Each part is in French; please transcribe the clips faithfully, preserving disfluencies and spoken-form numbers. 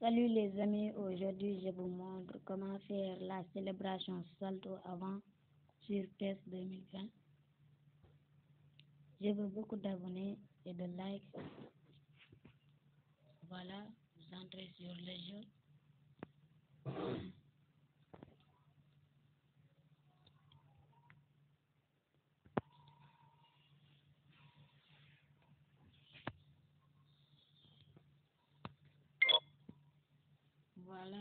Salut les amis, aujourd'hui je vous montre comment faire la célébration Salto avant sur PES deux mille vingt. Je veux beaucoup d'abonnés et de likes. Voilà, vous entrez sur le jeu. Voilà.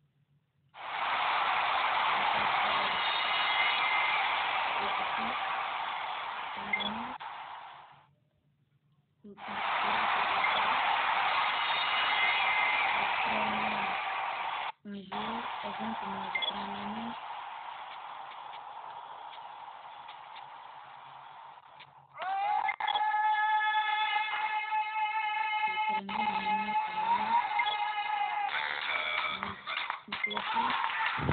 Un jour, exemple, moi je prends la main. Je prends la main, voilà.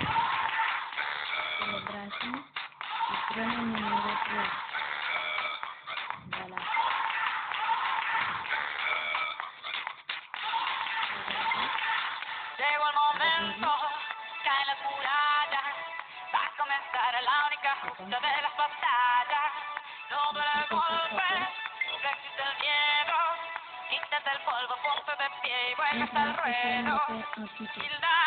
Célébration. Je prends le numéro trois. Voilà. Llegó el momento, caen las murallas, va a comenzar la única justa de las batallas. No duele el golpe, no existe el miedo, quítate el polvo, ponte de pie y vuelve hasta el ruedo. Y la